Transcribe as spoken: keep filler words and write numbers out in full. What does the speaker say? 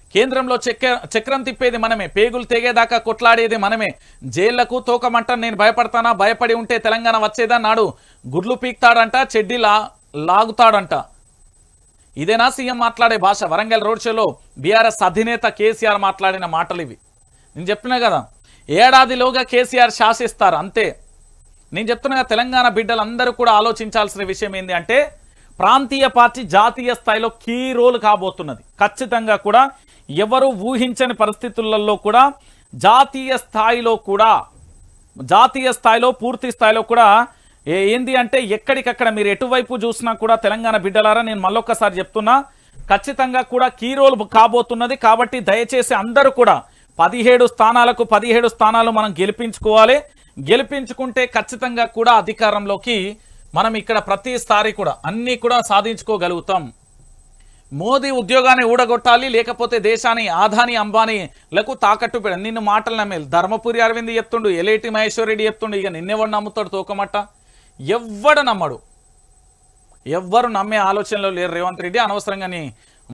కేంద్రంలో చక్ర చక్రం తిప్పేది మనమే, పేగులు తెగేదాకా కొట్లాడేది మనమే, జైళ్లకు తోకమంట నేను భయపడతానా, భయపడి ఉంటే తెలంగాణ వచ్చేదా, నాడు గుడ్లు పీక్తాడంట, చెడ్డి లా లాగుతాడంట. ఇదేనా సీఎం మాట్లాడే భాష? వరంగల్ రోడ్ షోలో బీఆర్ఎస్ అధినేత కేసీఆర్ మాట్లాడిన మాటలు ఇవి. నేను చెప్పినా కదా, ఏడాదిలోగా కేసీఆర్ శాసిస్తారు అంతే. నేను చెప్తున్నా తెలంగాణ బిడ్డలందరూ కూడా ఆలోచించాల్సిన విషయం ఏంటి అంటే, ప్రాంతీయ పార్టీ జాతీయ స్థాయిలో కీ రోల్ కాబోతున్నది. ఖచ్చితంగా కూడా ఎవరు ఊహించని పరిస్థితులలో కూడా జాతీయ స్థాయిలో కూడా జాతీయ స్థాయిలో పూర్తి స్థాయిలో కూడా ఏంది అంటే ఎక్కడికక్కడ మీరు ఎటువైపు చూసినా కూడా తెలంగాణ బిడ్డలారా, నేను మళ్ళొక్కసారి చెప్తున్నా, ఖచ్చితంగా కూడా కీ రోల్ కాబోతున్నది. కాబట్టి దయచేసి అందరూ కూడా పదిహేడు స్థానాలకు పదిహేడు స్థానాలు మనం గెలిపించుకోవాలి. గెలిపించుకుంటే ఖచ్చితంగా కూడా అధికారంలోకి మనం ఇక్కడ ప్రతిసారి కూడా అన్నీ కూడా సాధించుకోగలుగుతాం. మోదీ ఉద్యోగాన్ని ఊడగొట్టాలి, లేకపోతే దేశాన్ని ఆదాని అంబానీలకు తాకట్టు పెడ నిన్ను మాటలు నమ్మేది. ధర్మపురి అరవింద్ చెప్తుండు, ఎలేటి మహేశ్వర్ రెడ్డి చెప్తుండు, ఇక నిన్నెవడు నమ్ముతాడు తోకమట్ట? ఎవ్వడు నమ్మడు, ఎవ్వరు నమ్మే ఆలోచనలో లేరు రేవంత్ రెడ్డి. అనవసరంగాని